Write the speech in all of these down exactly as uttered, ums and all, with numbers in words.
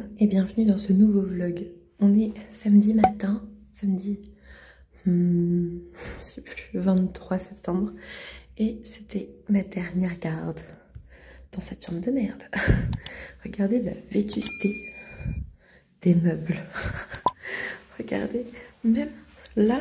et bienvenue dans ce nouveau vlog. On est samedi matin, samedi hmm, je sais plus, vingt-trois septembre, et c'était ma dernière garde dans cette chambre de merde. Regardez la vétusté des meubles. Regardez, même là,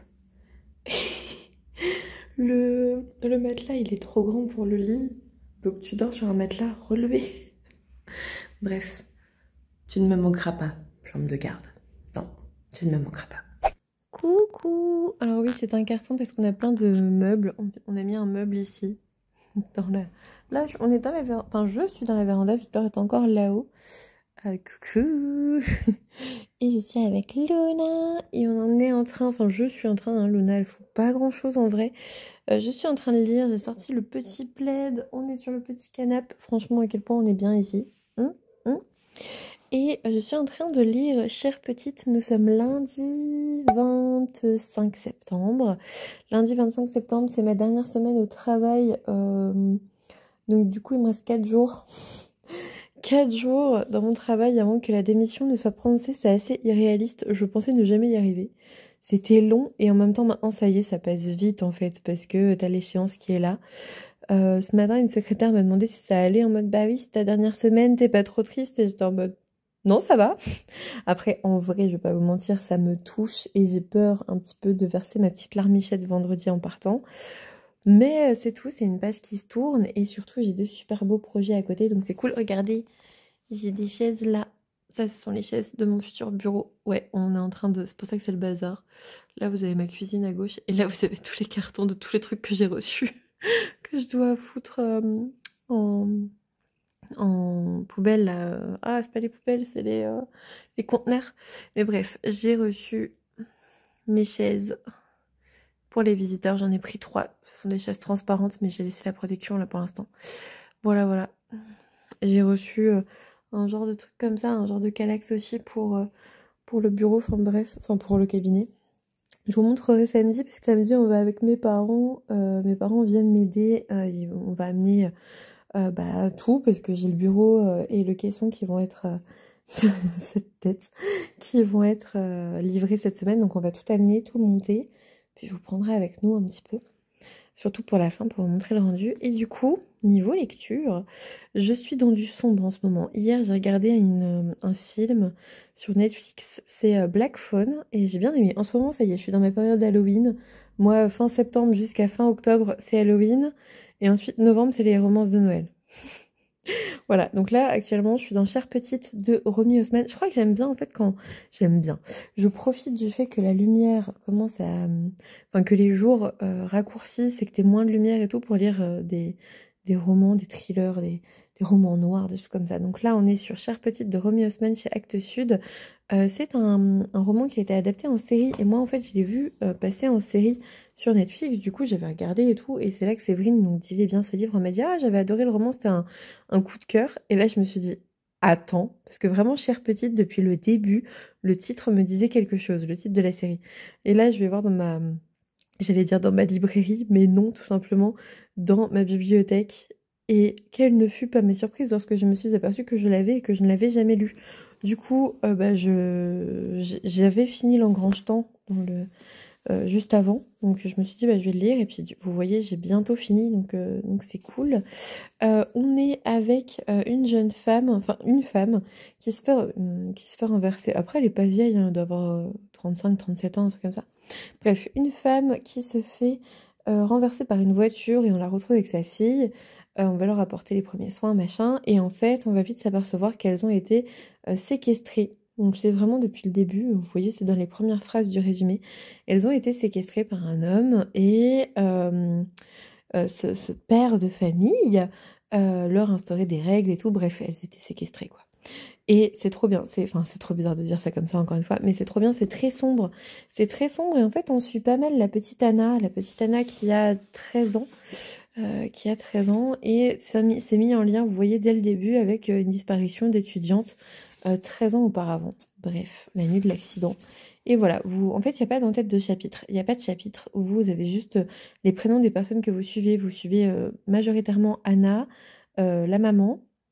le, le matelas il est trop grand pour le lit, donc tu dors sur un matelas relevé. Bref, tu ne me manqueras pas, chambre de garde. Non, tu ne me manqueras pas. Coucou. Alors oui, c'est un carton parce qu'on a plein de meubles. On, on a mis un meuble ici. Dans la... Là, on est dans la véranda. Enfin, je suis dans la véranda. Victor est encore là-haut. Euh, coucou. Et je suis avec Luna. Et on en est en train... Enfin, je suis en train... Hein, Luna, elle fout pas grand-chose en vrai. Euh, je suis en train de lire. J'ai sorti le petit plaid. On est sur le petit canapé. Franchement, à quel point on est bien ici. Hum, hum. Et je suis en train de lire Chère Petite. Nous sommes lundi vingt-cinq septembre. Lundi vingt-cinq septembre, c'est ma dernière semaine au travail. Euh, donc du coup, il me reste quatre jours. quatre jours dans mon travail avant que la démission ne soit prononcée. C'est assez irréaliste. Je pensais ne jamais y arriver. C'était long et en même temps, maintenant, ça y est, ça passe vite en fait. Parce que t'as l'échéance qui est là. Euh, ce matin, une secrétaire m'a demandé si ça allait en mode bah oui, c'est ta dernière semaine, t'es pas trop triste? Et j'étais en mode non, ça va. Après, en vrai, je vais pas vous mentir, ça me touche et j'ai peur un petit peu de verser ma petite larmichette vendredi en partant. Mais c'est tout, c'est une page qui se tourne et surtout, j'ai deux super beaux projets à côté, donc c'est cool. Regardez, j'ai des chaises là. Ça, ce sont les chaises de mon futur bureau. Ouais, on est en train de... C'est pour ça que c'est le bazar. Là, vous avez ma cuisine à gauche et là, vous avez tous les cartons de tous les trucs que j'ai reçus, que je dois foutre euh, en... en poubelle là. Ah, c'est pas les poubelles, c'est les, euh, les conteneurs. Mais bref, j'ai reçu mes chaises pour les visiteurs. J'en ai pris trois. Ce sont des chaises transparentes, mais j'ai laissé la protection là pour l'instant. Voilà, voilà. J'ai reçu euh, un genre de truc comme ça, un genre de calax aussi pour, euh, pour le bureau, enfin bref, enfin pour le cabinet. Je vous montrerai samedi, parce que samedi on va avec mes parents. Euh, mes parents viennent m'aider. Euh, on va amener... Euh, bah, tout, parce que j'ai le bureau euh, et le caisson qui vont être euh, cette tête qui vont être euh, livrés cette semaine, donc on va tout amener, tout monter, puis je vous prendrai avec nous un petit peu, surtout pour la fin, pour vous montrer le rendu. Et du coup, niveau lecture, je suis dans du sombre en ce moment. Hier j'ai regardé une, un film sur Netflix, c'est euh, Black Phone, et j'ai bien aimé. En ce moment, ça y est, je suis dans ma période Halloween. Moi, fin septembre jusqu'à fin octobre, c'est Halloween. Et ensuite, novembre, c'est les romances de Noël. Voilà, donc là, actuellement, je suis dans Chère Petite de Romy Osman. Je crois que j'aime bien, en fait, quand... J'aime bien. Je profite du fait que la lumière commence à... Enfin, que les jours euh, raccourcissent et que t'aies moins de lumière et tout pour lire euh, des, des romans, des thrillers, des, des romans noirs, des choses comme ça. Donc là, on est sur Chère Petite de Romy Osman chez Actes Sud. Euh, c'est un, un roman qui a été adapté en série. Et moi, en fait, je l'ai vu euh, passer en série sur Netflix. Du coup, j'avais regardé et tout. Et c'est là que Séverine, donc, dit bien ce livre, m'a dit « Ah, j'avais adoré le roman, c'était un, un coup de cœur. » Et là, je me suis dit « Attends. » Parce que vraiment, Chère Petite, depuis le début, le titre me disait quelque chose, le titre de la série. Et là, je vais voir dans ma... J'allais dire dans ma librairie, mais non, tout simplement dans ma bibliothèque. Et quelle ne fut pas ma surprise lorsque je me suis aperçue que je l'avais et que je ne l'avais jamais lu. Du coup, euh, bah, je j'avais fini l'Engrange-Temps dans le euh, juste avant, donc je me suis dit bah, je vais le lire et puis vous voyez j'ai bientôt fini, donc euh, donc c'est cool. Euh, on est avec euh, une jeune femme, enfin une femme qui se fait euh, qui se fait renverser. Après elle est pas vieille, hein, elle doit avoir euh, trente-cinq trente-sept ans, un truc comme ça. Bref, une femme qui se fait euh, renverser par une voiture et on la retrouve avec sa fille. Euh, on va leur apporter les premiers soins, machin. Et en fait, on va vite s'apercevoir qu'elles ont été euh, séquestrées. Donc c'est vraiment depuis le début, vous voyez, c'est dans les premières phrases du résumé. Elles ont été séquestrées par un homme et euh, euh, ce, ce père de famille euh, leur instaurait des règles et tout. Bref, elles étaient séquestrées, quoi. Et c'est trop bien, c'est enfin c'est trop bizarre de dire ça comme ça encore une fois, mais c'est trop bien, c'est très sombre. C'est très sombre et en fait on suit pas mal la petite Anna, la petite Anna qui a treize ans, euh, qui a treize ans et ça s'est mis en lien, vous voyez, dès le début avec une disparition d'étudiante euh, treize ans auparavant. Bref, la nuit de l'accident. Et voilà, vous, en fait, il n'y a pas d'en-tête de chapitre. Il n'y a pas de chapitre. Vous avez juste les prénoms des personnes que vous suivez. Vous suivez euh, majoritairement Anna, euh, la maman,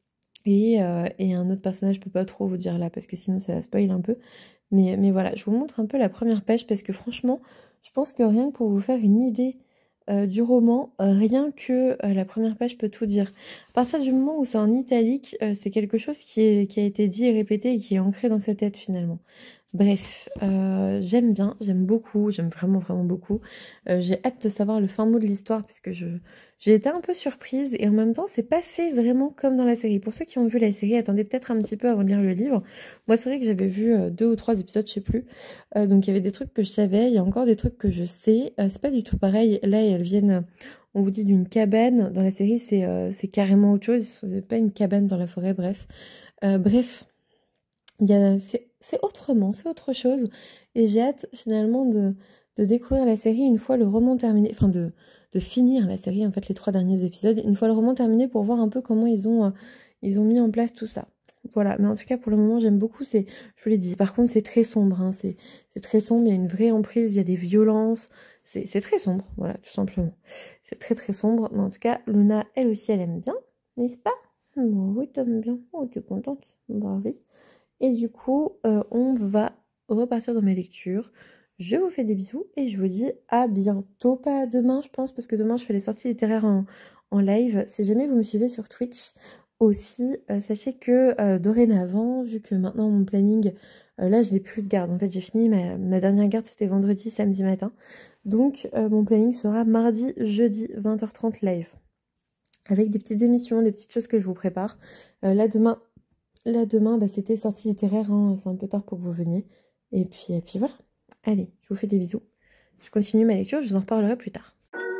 Et, euh, et un autre personnage, je peux pas trop vous dire là parce que sinon ça va spoil un peu. Mais, mais voilà, je vous montre un peu la première page parce que franchement, je pense que rien que pour vous faire une idée euh, du roman, euh, rien que euh, la première page peut tout dire. À partir du moment où c'est en italique, euh, c'est quelque chose qui, est, qui a été dit et répété et qui est ancré dans sa tête finalement. Bref, euh, j'aime bien, j'aime beaucoup, j'aime vraiment vraiment beaucoup. Euh, j'ai hâte de savoir le fin mot de l'histoire parce que je j'ai été un peu surprise et en même temps c'est pas fait vraiment comme dans la série. Pour ceux qui ont vu la série, attendez peut-être un petit peu avant de lire le livre. Moi c'est vrai que j'avais vu euh, deux ou trois épisodes, je sais plus. Euh, donc il y avait des trucs que je savais, il y a encore des trucs que je sais. Euh, c'est pas du tout pareil. Là elles viennent, on vous dit d'une cabane. Dans la série c'est euh, c'est carrément autre chose. C'est pas une cabane dans la forêt. Bref, euh, bref. C'est autrement, c'est autre chose. Et j'ai hâte finalement de, de découvrir la série une fois le roman terminé. Enfin, de, de finir la série, en fait, les trois derniers épisodes. Une fois le roman terminé pour voir un peu comment ils ont, euh, ils ont mis en place tout ça. Voilà, mais en tout cas, pour le moment, j'aime beaucoup. C'est, je vous l'ai dit, par contre, c'est très sombre. Hein. C'est très sombre, il y a une vraie emprise, il y a des violences. C'est très sombre, voilà, tout simplement. C'est très très sombre. Mais en tout cas, Luna, elle aussi, elle aime bien, n'est-ce pas? Bon, oui, t'aimes bien. Oh, tu es contente? Bah oui. Et du coup, euh, on va repartir dans mes lectures. Je vous fais des bisous et je vous dis à bientôt. Pas demain, je pense, parce que demain, je fais les sorties littéraires en, en live. Si jamais vous me suivez sur Twitch aussi, euh, sachez que euh, dorénavant, vu que maintenant mon planning, euh, là, je n'ai plus de garde. En fait, j'ai fini ma, ma dernière garde, c'était vendredi, samedi matin. Donc, euh, mon planning sera mardi, jeudi, vingt heures trente live. Avec des petites émissions, des petites choses que je vous prépare. Euh, là, demain... Là, demain, bah, c'était sortie littéraire, hein. C'est un peu tard pour que vous veniez. Et puis, et puis voilà. Allez, je vous fais des bisous. Je continue ma lecture, je vous en reparlerai plus tard.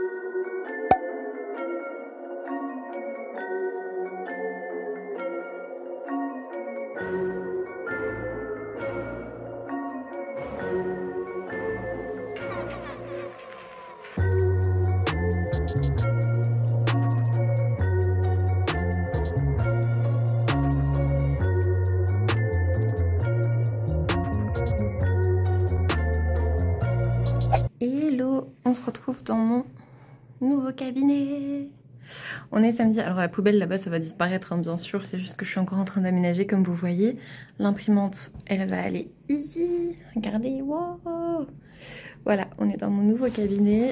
Hello, on se retrouve dans mon nouveau cabinet. On est samedi, alors la poubelle là-bas ça va disparaître hein, bien sûr, c'est juste que je suis encore en train d'aménager comme vous voyez. L'imprimante elle va aller ici, regardez, wow. Voilà, on est dans mon nouveau cabinet.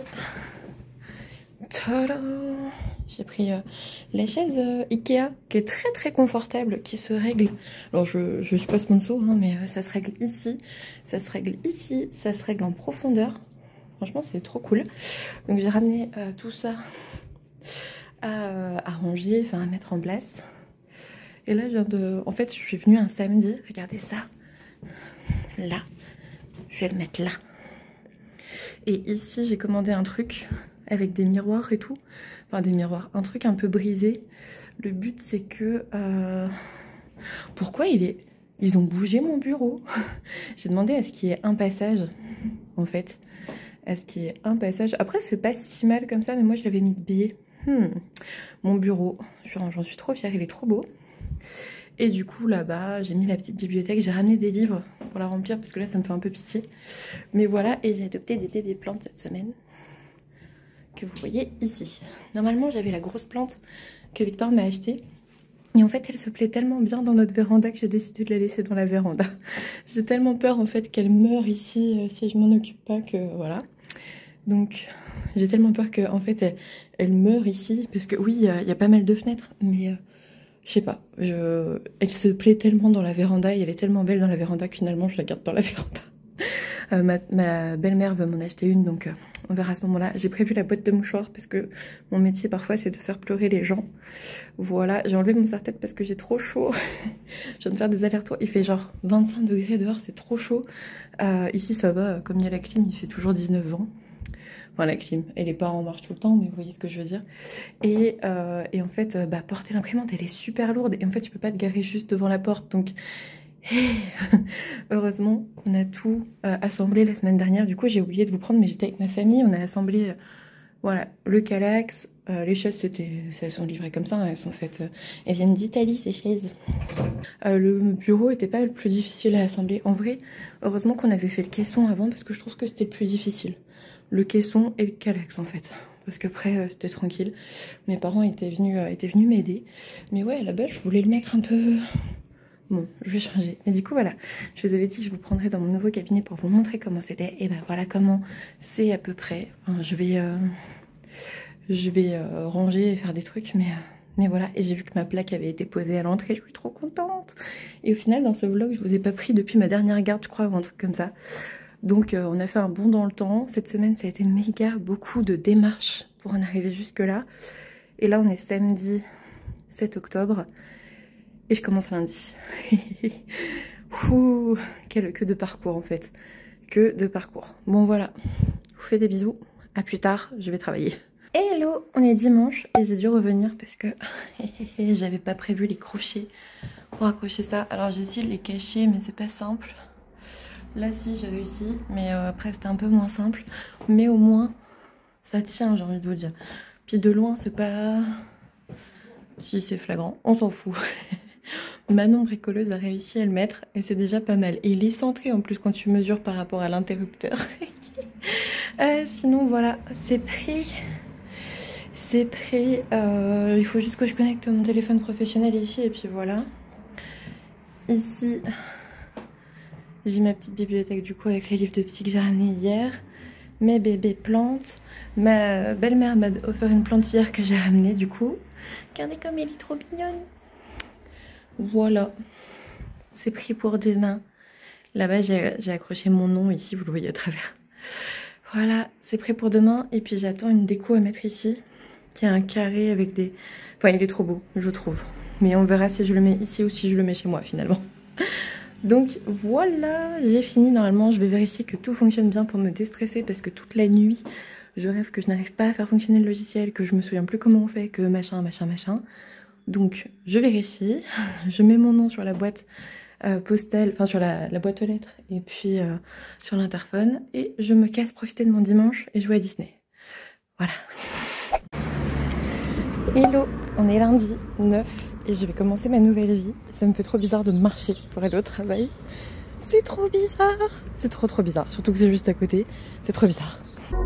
J'ai pris euh, la chaise euh, Ikea qui est très très confortable, qui se règle. Alors je, je suis pas sponsor hein, mais euh, ça se règle ici, ça se règle ici, ça se règle en profondeur. Franchement, c'est trop cool. Donc, j'ai ramené euh, tout ça à, euh, à ranger, enfin à mettre en place. Et là, je viens de... En fait, je suis venue un samedi. Regardez ça. Là. Je vais le mettre là. Et ici, j'ai commandé un truc avec des miroirs et tout. Enfin, des miroirs. Un truc un peu brisé. Le but, c'est que... Euh... Pourquoi il est... Ils ont bougé mon bureau. J'ai demandé à ce qu'il y ait un passage, en fait. À ce qu'il y ait un passage. Après, c'est pas si mal comme ça, mais moi, je l'avais mis de biais. Hmm. Mon bureau, j'en suis trop fière, il est trop beau. Et du coup, là-bas, j'ai mis la petite bibliothèque. J'ai ramené des livres pour la remplir, parce que là, ça me fait un peu pitié. Mais voilà, et j'ai adopté des bébés plantes cette semaine, que vous voyez ici. Normalement, j'avais la grosse plante que Victor m'a achetée. Et en fait, elle se plaît tellement bien dans notre véranda que j'ai décidé de la laisser dans la véranda. J'ai tellement peur, en fait, qu'elle meure ici, euh, si je m'en occupe pas, que voilà. Donc, j'ai tellement peur qu'en en fait, elle, elle meure ici. Parce que oui, il y, y a pas mal de fenêtres, mais... Euh, je sais pas, je... elle se plaît tellement dans la véranda et elle est tellement belle dans la véranda que finalement je la garde dans la véranda. Euh, ma ma belle-mère veut m'en acheter une, donc euh, on verra à ce moment-là. J'ai prévu la boîte de mouchoirs parce que mon métier parfois c'est de faire pleurer les gens. Voilà, j'ai enlevé mon serre-tête parce que j'ai trop chaud. Je viens de faire des allers-retours, il fait genre vingt-cinq degrés dehors, c'est trop chaud. Euh, ici ça va, comme il y a la clim, il fait toujours dix-neuf ans. Enfin, la clim, elle est pas en marche tout le temps, mais vous voyez ce que je veux dire. Et, euh, et en fait, bah, porter l'imprimante, elle est super lourde. Et en fait, tu peux pas te garer juste devant la porte. Donc, heureusement, on a tout euh, assemblé la semaine dernière. Du coup, j'ai oublié de vous prendre, mais j'étais avec ma famille. On a assemblé, euh, voilà, le calax. Euh, les chaises, c'était, elles sont livrées comme ça. Elles sont faites, euh, elles viennent d'Italie, ces chaises. Euh, le bureau était pas le plus difficile à assembler. En vrai, heureusement qu'on avait fait le caisson avant, parce que je trouve que c'était le plus difficile. Le caisson et le calax en fait. parce qu'après euh, c'était tranquille. Mes parents étaient venus, euh, étaient venus m'aider. Mais ouais, à la base je voulais le mettre un peu... Bon, je vais changer. Mais du coup, voilà, je vous avais dit que je vous prendrais dans mon nouveau cabinet pour vous montrer comment c'était. Et ben voilà comment c'est à peu près. Enfin, je vais, euh, je vais euh, ranger et faire des trucs, mais, euh, mais voilà. Et j'ai vu que ma plaque avait été posée à l'entrée, je suis trop contente. Et au final, dans ce vlog, je vous ai pas pris depuis ma dernière garde, je crois, ou un truc comme ça. Donc, euh, on a fait un bond dans le temps. Cette semaine, ça a été méga beaucoup de démarches pour en arriver jusque-là. Et là, on est samedi sept octobre. Et je commence lundi. Ouh, quel, que de parcours en fait. Que de parcours. Bon voilà, je vous fais des bisous. À plus tard, je vais travailler. Hello, on est dimanche et j'ai dû revenir parce que j'avais pas prévu les crochets pour accrocher ça. Alors j'ai essayé de les cacher mais c'est pas simple. Là si j'ai réussi, mais euh, après c'était un peu moins simple. Mais au moins ça tient, j'ai envie de vous dire. Puis de loin c'est pas... Si c'est flagrant, on s'en fout. Manon bricoleuse a réussi à le mettre et c'est déjà pas mal. Et il est centré en plus quand tu mesures par rapport à l'interrupteur. euh, sinon voilà, c'est prêt. C'est prêt. Euh, il faut juste que je connecte mon téléphone professionnel ici et puis voilà. Ici, j'ai ma petite bibliothèque du coup avec les livres de psy que j'ai ramenés hier. Mes bébés plantes. Ma belle-mère m'a offert une plante hier que j'ai ramenée du coup. Regardez comme elle est trop mignonne. Voilà, c'est pris pour demain. Là-bas, j'ai accroché mon nom ici, vous le voyez à travers. Voilà, c'est prêt pour demain. Et puis j'attends une déco à mettre ici, qui a un carré avec des... Enfin, il est trop beau, je trouve. Mais on verra si je le mets ici ou si je le mets chez moi, finalement. Donc voilà, j'ai fini. Normalement, je vais vérifier que tout fonctionne bien pour me déstresser, parce que toute la nuit, je rêve que je n'arrive pas à faire fonctionner le logiciel, que je me souviens plus comment on fait, que machin, machin, machin. Donc je vérifie, je mets mon nom sur la boîte euh, postale, enfin sur la, la boîte aux lettres et puis euh, sur l'interphone et je me casse profiter de mon dimanche et jouer à Disney. Voilà. Hello, on est lundi neuf et je vais commencer ma nouvelle vie. Ça me fait trop bizarre de marcher pour aller au travail. C'est trop bizarre. C'est trop trop bizarre, surtout que c'est juste à côté. C'est trop bizarre.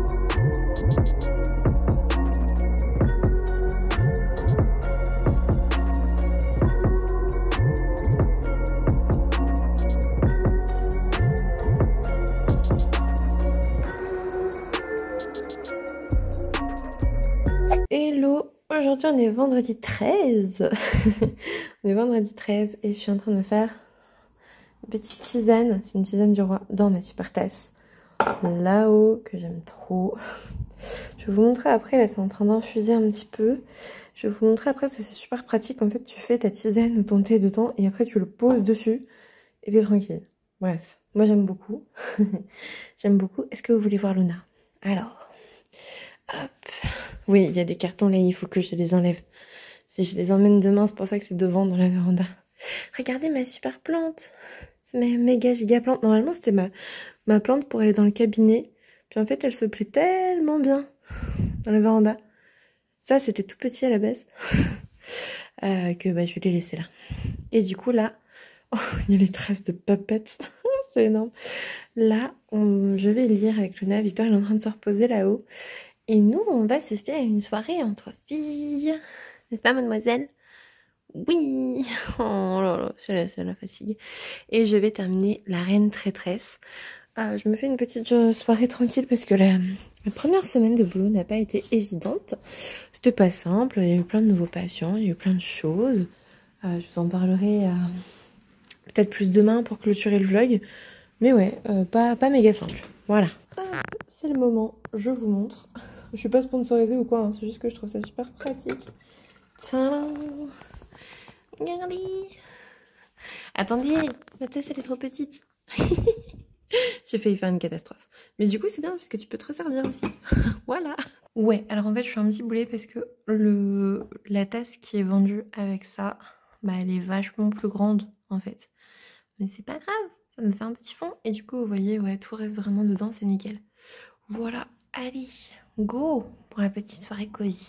Hello, aujourd'hui on est vendredi treize. On est vendredi treize et je suis en train de faire une petite tisane. C'est une tisane du roi dans ma super tasse. Là-haut, que j'aime trop. Je vais vous montrer après, là c'est en train d'infuser un petit peu. Je vais vous montrer après, c'est super pratique. En fait, tu fais ta tisane ou ton thé dedans et après tu le poses dessus et t'es tranquille. Bref, moi j'aime beaucoup. J'aime beaucoup. Est-ce que vous voulez voir Luna? Alors, hop. Oui, il y a des cartons là, il faut que je les enlève. Si je les emmène demain, c'est pour ça que c'est devant dans la véranda. Regardez ma super plante. C'est ma méga giga plante. Normalement, c'était ma, ma plante pour aller dans le cabinet. Puis en fait, elle se plaît tellement bien dans la véranda. Ça, c'était tout petit à la base. euh, que bah, je vais les laisser là. Et du coup, là, oh, il y a les traces de papettes. C'est énorme. Là, on, je vais lire avec Luna. Victor, il est en train de se reposer là-haut. Et nous, on va se faire une soirée entre filles. N'est-ce pas, mademoiselle? Oui. Oh là là, c'est la, la fatigue. Et je vais terminer La Reine Traîtresse. Euh, je me fais une petite soirée tranquille parce que la, la première semaine de boulot n'a pas été évidente. C'était pas simple. Il y a eu plein de nouveaux patients. Il y a eu plein de choses. Euh, je vous en parlerai euh, peut-être plus demain pour clôturer le vlog. Mais ouais, euh, pas, pas méga simple. Voilà. C'est le moment. Je vous montre. Je suis pas sponsorisée ou quoi, hein, c'est juste que je trouve ça super pratique. Tiens, regardez. Attendez, ma tasse elle est trop petite. J'ai failli faire une catastrophe. Mais du coup c'est bien parce que tu peux te resservir aussi. Voilà. Ouais, alors en fait je suis un petit boulet parce que le la tasse qui est vendue avec ça, bah elle est vachement plus grande en fait. Mais c'est pas grave, ça me fait un petit fond. Et du coup vous voyez, ouais, tout reste vraiment dedans, c'est nickel. Voilà, allez, go pour la petite soirée cosy.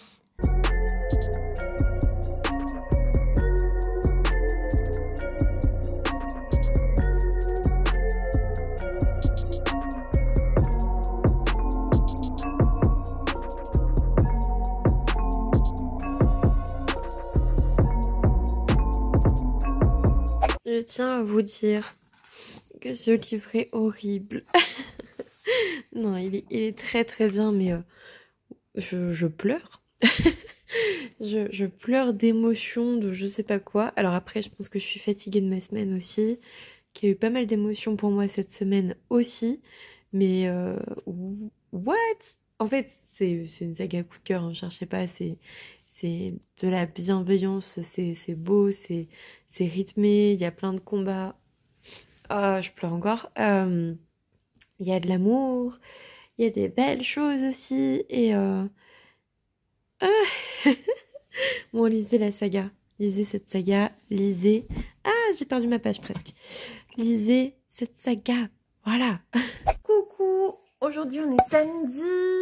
je tiens à vous dire que ce livre est horrible. Non, il est, il est très très bien, mais euh, je, je pleure. je, je pleure d'émotions, de je sais pas quoi. Alors après, je pense que je suis fatiguée de ma semaine aussi, qu'il y a eu pas mal d'émotions pour moi cette semaine aussi. Mais euh, what? En fait, c'est c'est une saga coup de cœur, hein, cherchez pas, c'est c'est de la bienveillance, c'est c'est beau, c'est c'est rythmé, il y a plein de combats. Ah, je pleure encore. Euh, Il y a de l'amour, il y a des belles choses aussi, et euh... ah bon, lisez la saga, lisez cette saga, lisez... Ah, j'ai perdu ma page presque. Lisez cette saga, voilà. Coucou, aujourd'hui on est samedi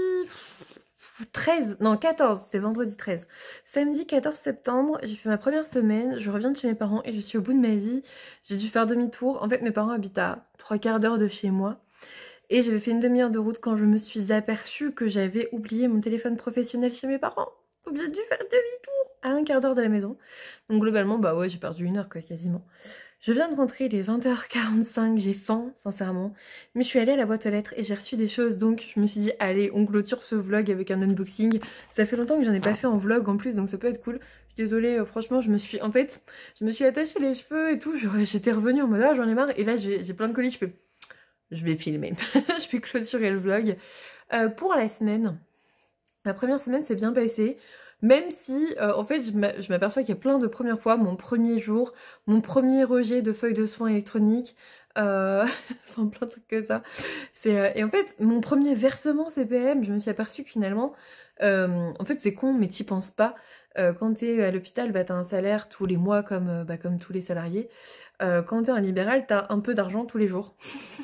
treize, non quatorze, c'était vendredi treize. Samedi quatorze septembre, j'ai fait ma première semaine, je reviens de chez mes parents et je suis au bout de ma vie. J'ai dû faire demi-tour, en fait mes parents habitent à trois quarts d'heure de chez moi. Et j'avais fait une demi-heure de route quand je me suis aperçue que j'avais oublié mon téléphone professionnel chez mes parents. Donc j'ai dû faire demi-tour à un quart d'heure de la maison. Donc globalement, bah ouais, j'ai perdu une heure quoi, quasiment. Je viens de rentrer, il est vingt heures quarante-cinq, j'ai faim, sincèrement. Mais je suis allée à la boîte aux lettres et j'ai reçu des choses, donc je me suis dit, allez, on clôture ce vlog avec un unboxing. Ça fait longtemps que j'en ai pas fait en vlog en plus, donc ça peut être cool. Je suis désolée, euh, franchement, je me suis, en fait, je me suis attachée les cheveux et tout. J'étais revenue en mode, ah, j'en ai marre. Et là, j'ai plein de colis, je peux... Je vais filmer, je vais clôturer le vlog. Euh, pour la semaine, la première semaine s'est bien passée, même si euh, en fait je m'aperçois qu'il y a plein de premières fois, mon premier jour, mon premier rejet de feuilles de soins électroniques, euh... enfin plein de trucs comme ça. Euh... Et en fait, mon premier versement C P M, je me suis aperçue que finalement, euh, en fait c'est con mais t'y penses pas. Euh, quand t'es à l'hôpital, bah, t'as un salaire tous les mois comme, bah, comme tous les salariés. Euh, quand t'es en libéral, t'as un peu d'argent tous les jours.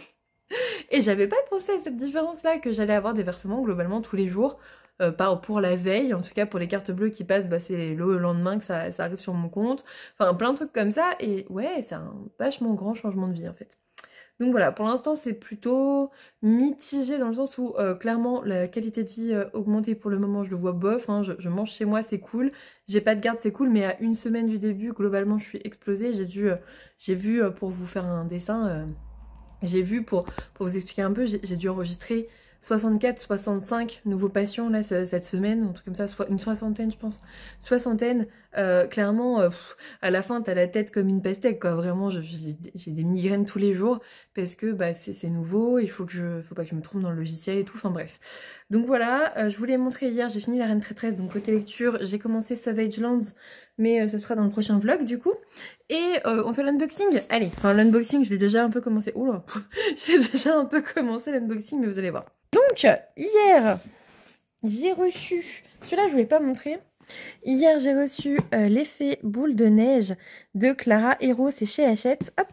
Et j'avais pas pensé à cette différence-là, que j'allais avoir des versements globalement tous les jours, euh, pas pour la veille, en tout cas pour les cartes bleues qui passent, bah, c'est le lendemain que ça, ça arrive sur mon compte, enfin plein de trucs comme ça, et ouais, c'est un vachement grand changement de vie en fait. Donc voilà, pour l'instant c'est plutôt mitigé dans le sens où euh, clairement la qualité de vie euh, augmentée pour le moment, je le vois bof, hein, je, je mange chez moi, c'est cool, j'ai pas de garde, c'est cool, mais à une semaine du début, globalement je suis explosée, j'ai dû, euh, j'ai vu, euh, pour vous faire un dessin... Euh, J'ai vu, pour, pour vous expliquer un peu, j'ai dû enregistrer soixante-quatre, soixante-cinq nouveaux patients là cette semaine, un truc comme ça, soit une soixantaine je pense. Soixantaine, euh, clairement, euh, pff, à la fin t'as la tête comme une pastèque quoi, vraiment j'ai des migraines tous les jours parce que bah, c'est nouveau, il faut que je, faut pas que je me trompe dans le logiciel et tout, enfin bref. Donc voilà, euh, je vous l'ai montré hier, j'ai fini la Reine Traîtresse, donc côté lecture, j'ai commencé Savage Lands, mais euh, ce sera dans le prochain vlog du coup. Et euh, on fait l'unboxing. Allez, enfin l'unboxing, je l'ai déjà un peu commencé. Oula, j'ai déjà un peu commencé l'unboxing, mais vous allez voir. Donc, hier, j'ai reçu... Celui-là, je ne voulais pas montrer. Hier, j'ai reçu euh, l'effet boule de neige de Clara Hero, c'est chez Hachette. Hop,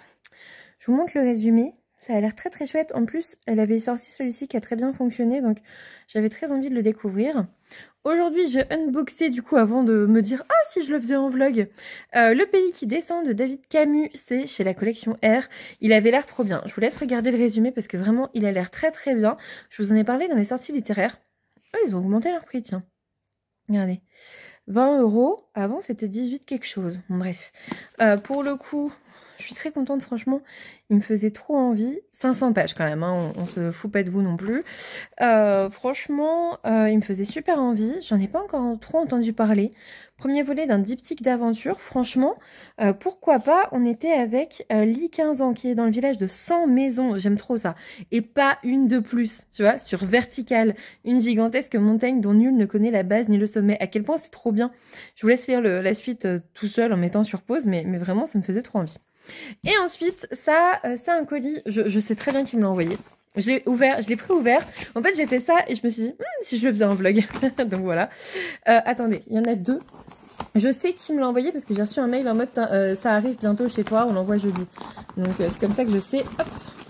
je vous montre le résumé. Ça a l'air très très chouette. En plus, elle avait sorti celui-ci qui a très bien fonctionné, donc j'avais très envie de le découvrir. Aujourd'hui, j'ai unboxé du coup avant de me dire « Ah, si je le faisais en vlog euh, !» Le pays qui descend de David Camus, c'est chez la collection R. Il avait l'air trop bien. Je vous laisse regarder le résumé parce que vraiment, il a l'air très très bien. Je vous en ai parlé dans les sorties littéraires. Oh, ils ont augmenté leur prix, tiens. Regardez. vingt euros. Avant, c'était dix-huit quelque chose. Bon, bref. Euh, pour le coup... Je suis très contente, franchement, il me faisait trop envie. cinq cents pages quand même, hein, on, on se fout pas de vous non plus. Euh, franchement, euh, il me faisait super envie. J'en ai pas encore trop entendu parler. Premier volet d'un diptyque d'aventure, franchement, euh, pourquoi pas. On était avec euh, Lee, quinze ans, qui est dans le village de cent maisons. J'aime trop ça. Et pas une de plus, tu vois, sur Vertical. Une gigantesque montagne dont nul ne connaît la base ni le sommet. À quel point c'est trop bien. Je vous laisse lire le, la suite euh, tout seul en mettant sur pause, mais, mais vraiment, ça me faisait trop envie. Et ensuite, ça, euh, c'est un colis, je, je sais très bien qui me l'a envoyé. Je l'ai ouvert, je l'ai préouvert. En fait, j'ai fait ça et je me suis dit, hm, si je le faisais en vlog. Donc voilà. Euh, attendez, il y en a deux. Je sais qui me l'a envoyé parce que j'ai reçu un mail en mode, euh, ça arrive bientôt chez toi, on l'envoie jeudi. Donc euh, c'est comme ça que je sais. Hop.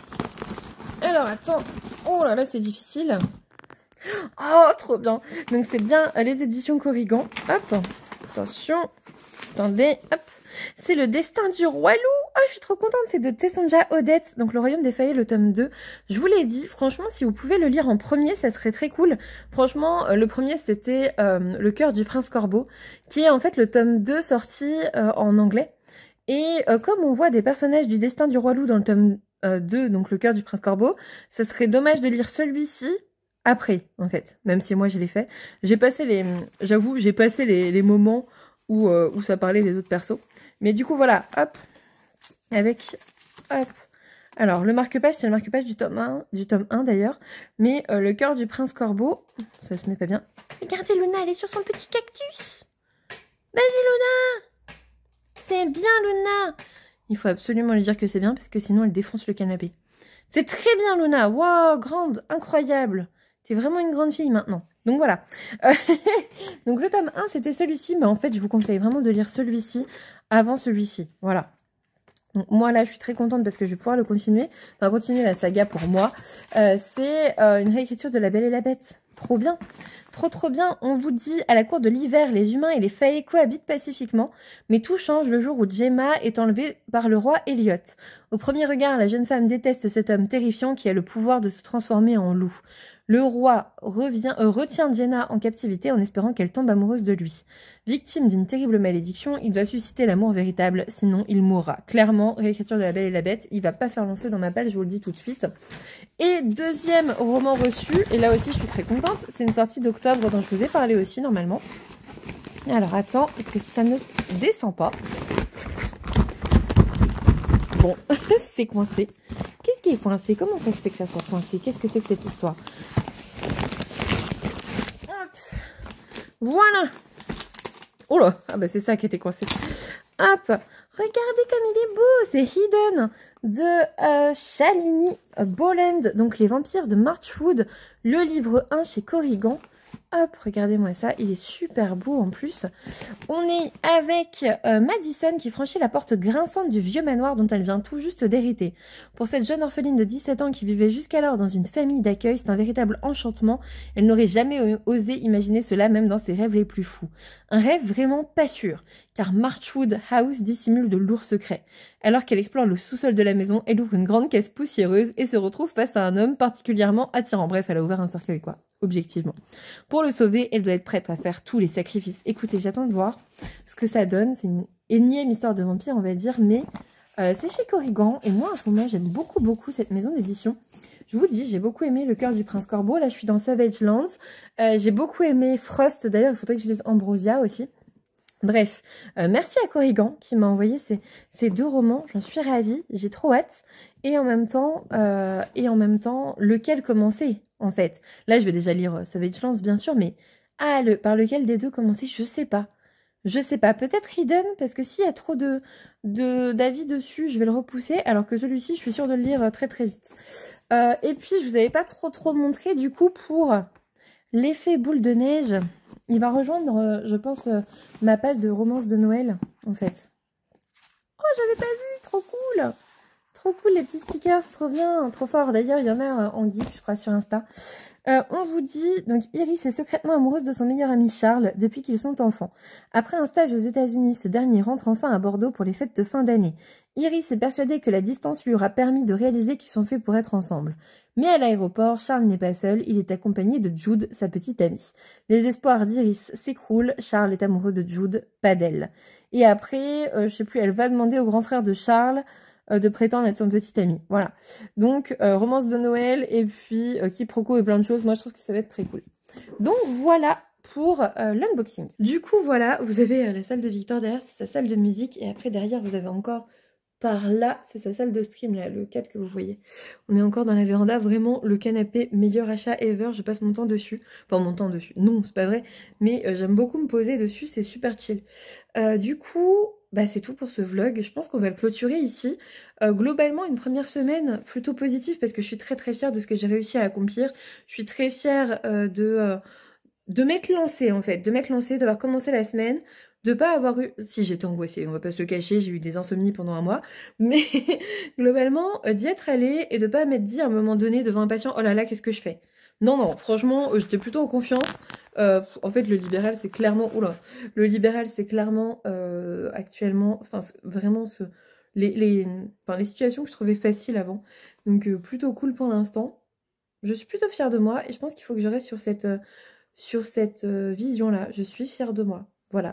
Alors attends. Oh là là, c'est difficile. Oh, trop bien. Donc c'est bien euh, les éditions Corrigan. Hop. Attention. Attendez. Hop. C'est le destin du roi loup. Ah, je suis trop contente. C'est de Tessonja Odette. Donc, le royaume des failles, le tome deux. Je vous l'ai dit. Franchement, si vous pouvez le lire en premier, ça serait très cool. Franchement, euh, le premier, c'était euh, Le cœur du prince corbeau, qui est en fait le tome deux sorti euh, en anglais. Et euh, comme on voit des personnages du destin du roi loup dans le tome euh, deux, donc le cœur du prince corbeau, ça serait dommage de lire celui-ci après, en fait, même si moi je l'ai fait. J'ai passé les, j'avoue, j'ai passé les, les moments où, euh, où ça parlait des autres persos. Mais du coup, voilà, hop, avec, hop. Alors, le marque-page, c'est le marque-page du tome un, du tome un d'ailleurs. Mais euh, le cœur du prince corbeau, ça se met pas bien. Regardez, Luna, elle est sur son petit cactus. Vas-y, Luna. C'est bien, Luna. Il faut absolument lui dire que c'est bien, parce que sinon, elle défonce le canapé. C'est très bien, Luna. Wow, grande, incroyable. T'es vraiment une grande fille maintenant. Donc voilà. Euh, Donc le tome un, c'était celui-ci. Mais en fait, je vous conseille vraiment de lire celui-ci avant celui-ci. Voilà. Donc moi, là, je suis très contente parce que je vais pouvoir le continuer. Enfin, continuer la saga pour moi. Euh, C'est euh, une réécriture de La Belle et la Bête. Trop bien. Trop trop bien. On vous dit, à la cour de l'hiver, les humains et les fae cohabitent pacifiquement. Mais tout change le jour où Gemma est enlevée par le roi Elliot. Au premier regard, la jeune femme déteste cet homme terrifiant qui a le pouvoir de se transformer en loup. Le roi revient, euh, retient Jenna en captivité en espérant qu'elle tombe amoureuse de lui. Victime d'une terrible malédiction, il doit susciter l'amour véritable, sinon il mourra. Clairement, réécriture de La Belle et la Bête, il va pas faire long feu dans ma palle, je vous le dis tout de suite. Et deuxième roman reçu, et là aussi je suis très contente, c'est une sortie d'octobre dont je vous ai parlé aussi normalement. Alors attends, parce que ça ne descend pas. Bon, c'est coincé. Qu'est-ce qui est coincé? Comment ça se fait que ça soit coincé? Qu'est-ce que c'est que cette histoire? Hop. Voilà. Oh là, ah bah c'est ça qui était coincé. Hop, regardez comme il est beau. C'est Hidden de euh, Shalini Boland, donc les vampires de Marchwood, le livre un chez Corrigan. Hop, regardez-moi ça, il est super beau en plus. On est avec euh, Madison qui franchit la porte grinçante du vieux manoir dont elle vient tout juste d'hériter. Pour cette jeune orpheline de dix-sept ans qui vivait jusqu'alors dans une famille d'accueil, c'est un véritable enchantement. Elle n'aurait jamais osé imaginer cela même dans ses rêves les plus fous. Un rêve vraiment pas sûr, car Marchwood House dissimule de lourds secrets. Alors qu'elle explore le sous-sol de la maison, elle ouvre une grande caisse poussiéreuse et se retrouve face à un homme particulièrement attirant. Bref, elle a ouvert un cercueil, quoi, objectivement. Pour le sauver, elle doit être prête à faire tous les sacrifices. Écoutez, j'attends de voir ce que ça donne. C'est une énième histoire de vampire, on va dire, mais euh, c'est chez Corrigan. Et moi, en ce moment, j'aime beaucoup, beaucoup cette maison d'édition. Je vous dis, j'ai beaucoup aimé Le Cœur du Prince Corbeau. Là, je suis dans Savage Lands. Euh, j'ai beaucoup aimé Frost. D'ailleurs, il faudrait que je lise Ambrosia aussi. Bref, euh, merci à Corrigan qui m'a envoyé ces, ces deux romans. J'en suis ravie, j'ai trop hâte. Et en même temps, euh, et en même temps, lequel commencer en fait? Là, je vais déjà lire euh, Savage Lands, bien sûr, mais ah, le, par lequel des deux commencer, je sais pas. Je sais pas. Peut-être Hidden, parce que s'il y a trop de de, d'avis dessus, je vais le repousser. Alors que celui-ci, je suis sûre de le lire très très vite. Euh, et puis, je vous avais pas trop trop montré, du coup, pour l'effet boule de neige. Il va rejoindre, je pense, ma palle de romances de Noël, en fait. Oh, j'avais pas vu, trop cool. Trop cool, les petits stickers, trop bien, trop fort. D'ailleurs, il y en a en gif, je crois, sur Insta. Euh, on vous dit, donc Iris est secrètement amoureuse de son meilleur ami Charles depuis qu'ils sont enfants. Après un stage aux États-Unis, ce dernier rentre enfin à Bordeaux pour les fêtes de fin d'année. Iris est persuadée que la distance lui aura permis de réaliser qu'ils sont faits pour être ensemble. Mais à l'aéroport, Charles n'est pas seul, il est accompagné de Jude, sa petite amie. Les espoirs d'Iris s'écroulent, Charles est amoureux de Jude, pas d'elle. Et après, euh, je sais plus, elle va demander au grand frère de Charles euh, de prétendre être son petit ami. Voilà. Donc, euh, romance de Noël, et puis euh, quiproquo et plein de choses. Moi, je trouve que ça va être très cool. Donc, voilà pour euh, l'unboxing. Du coup, voilà, vous avez euh, la salle de Victor derrière, c'est sa salle de musique, et après, derrière, vous avez encore... Par là, c'est sa salle de stream, là, le quatre que vous voyez. On est encore dans la véranda, vraiment le canapé, meilleur achat ever, je passe mon temps dessus. Enfin, mon temps dessus, non, c'est pas vrai, mais euh, j'aime beaucoup me poser dessus, c'est super chill. Euh, du coup, bah, c'est tout pour ce vlog, je pense qu'on va le clôturer ici. Euh, globalement, une première semaine plutôt positive, parce que je suis très très fière de ce que j'ai réussi à accomplir. Je suis très fière euh, de, euh, de m'être lancée, en fait, de m'être lancée, d'avoir commencé la semaine, de pas avoir eu... Si, j'étais angoissée, on va pas se le cacher, j'ai eu des insomnies pendant un mois. Mais globalement, euh, d'y être allée et de pas m'être dit à un moment donné devant un patient, oh là là, qu'est-ce que je fais? Non, non, franchement, euh, j'étais plutôt en confiance. Euh, en fait, le libéral, c'est clairement... Oula, le libéral, c'est clairement euh, actuellement... Enfin, vraiment, ce, les, les, enfin, les situations que je trouvais faciles avant. Donc, euh, plutôt cool pour l'instant. Je suis plutôt fière de moi et je pense qu'il faut que je reste sur cette, euh, sur cette euh, vision-là. Je suis fière de moi. Voilà.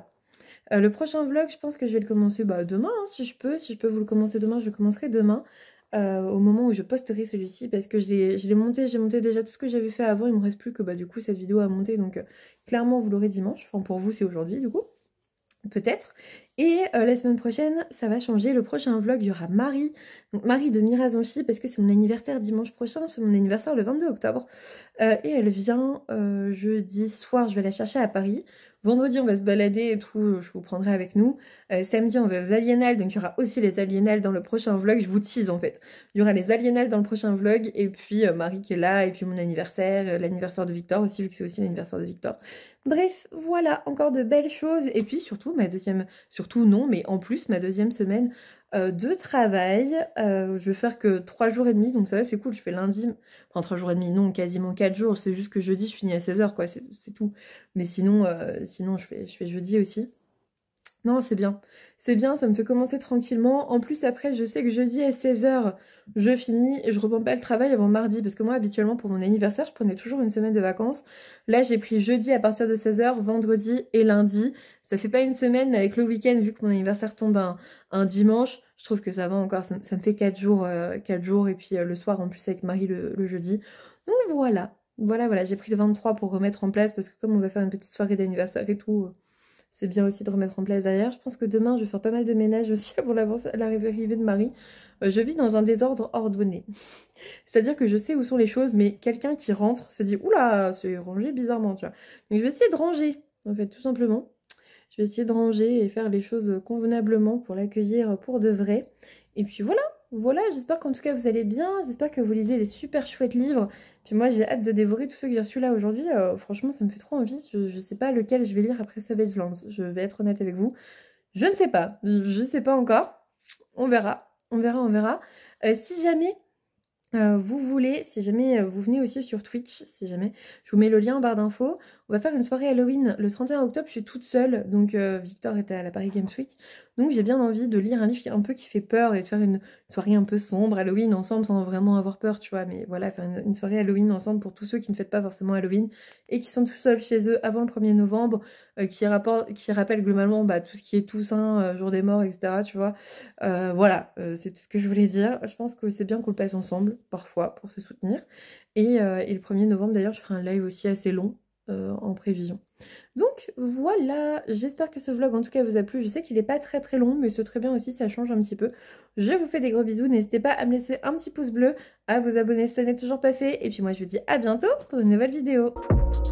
Euh, le prochain vlog, je pense que je vais le commencer bah, demain, hein, si je peux. Si je peux vous le commencer demain, je le commencerai demain. Euh, au moment où je posterai celui-ci, parce que je l'ai monté, j'ai monté déjà tout ce que j'avais fait avant. Il me reste plus que bah, du coup cette vidéo à monter. Donc euh, clairement, vous l'aurez dimanche. Enfin, pour vous, c'est aujourd'hui du coup. Peut-être. Et euh, la semaine prochaine, ça va changer. Le prochain vlog, il y aura Marie. Donc Marie de Mirazonchi, parce que c'est mon anniversaire dimanche prochain. C'est mon anniversaire le vingt-deux octobre. Euh, et elle vient euh, jeudi soir, je vais la chercher à Paris. Vendredi, on va se balader et tout, je vous prendrai avec nous. Euh, samedi, on va aux Aliénales, donc il y aura aussi les Aliénales dans le prochain vlog. Je vous tease en fait. Il y aura les Aliénales dans le prochain vlog. Et puis euh, Marie qui est là, et puis mon anniversaire, euh, l'anniversaire de Victor aussi, vu que c'est aussi l'anniversaire de Victor. Bref, voilà, encore de belles choses. Et puis surtout, ma deuxième, surtout non, mais en plus, ma deuxième semaine euh, de travail. Euh, je vais faire que trois jours et demi, donc ça va, c'est cool. Je fais lundi, enfin trois jours et demi, non, quasiment quatre jours. C'est juste que jeudi, je finis à seize heures, quoi, c'est tout. Mais sinon, euh, sinon je, fais, je fais jeudi aussi. Non, c'est bien. C'est bien, ça me fait commencer tranquillement. En plus, après, je sais que jeudi à seize heures, je finis et je reprends pas le travail avant mardi. Parce que moi, habituellement, pour mon anniversaire, je prenais toujours une semaine de vacances. Là, j'ai pris jeudi à partir de seize heures, vendredi et lundi. Ça fait pas une semaine, mais avec le week-end, vu que mon anniversaire tombe un, un dimanche, je trouve que ça va encore. Ça, ça me fait quatre jours, euh, quatre jours. Et puis euh, le soir, en plus, avec Marie le, le jeudi. Donc voilà. Voilà, voilà. J'ai pris le vingt-trois pour remettre en place. Parce que comme on va faire une petite soirée d'anniversaire et tout... c'est bien aussi de remettre en place derrière. Je pense que demain, je vais faire pas mal de ménage aussi avant l'arrivée de Marie. Euh, je vis dans un désordre ordonné. C'est-à-dire que je sais où sont les choses, mais quelqu'un qui rentre se dit « Oula, c'est rangé bizarrement, tu vois. » Donc je vais essayer de ranger, en fait, tout simplement. Je vais essayer de ranger et faire les choses convenablement pour l'accueillir pour de vrai. Et puis voilà, voilà, j'espère qu'en tout cas vous allez bien. J'espère que vous lisez des super chouettes livres. Puis moi, j'ai hâte de dévorer tous ceux que j'ai reçus là aujourd'hui. Euh, franchement, ça me fait trop envie. Je, ne sais pas lequel je vais lire après Savage Lands. Je vais être honnête avec vous. Je ne sais pas. Je ne sais pas encore. On verra. On verra, on verra. Euh, si jamais... Euh, vous voulez, si jamais euh, vous venez aussi sur Twitch, si jamais, je vous mets le lien en barre d'infos. On va faire une soirée Halloween le trente et un octobre, je suis toute seule, donc euh, Victor était à la Paris Games Week, donc j'ai bien envie de lire un livre un peu qui fait peur et de faire une soirée un peu sombre Halloween ensemble sans vraiment avoir peur, tu vois, mais voilà, faire une, une soirée Halloween ensemble pour tous ceux qui ne fêtent pas forcément Halloween et qui sont tout seuls chez eux avant le premier novembre, euh, qui, rapport, qui rappellent globalement bah, tout ce qui est Toussaint, euh, jour des morts, et cetera, tu vois. Euh, voilà, euh, c'est tout ce que je voulais dire. Je pense que c'est bien qu'on le passe ensemble, parfois, pour se soutenir. Et, euh, et le premier novembre, d'ailleurs, je ferai un live aussi assez long, euh, en prévision. Donc voilà, j'espère que ce vlog en tout cas vous a plu. Je sais qu'il n'est pas très très long, mais c'est très bien aussi, ça change un petit peu. Je vous fais des gros bisous, n'hésitez pas à me laisser un petit pouce bleu, à vous abonner si ça n'est toujours pas fait. Et puis moi je vous dis à bientôt pour une nouvelle vidéo.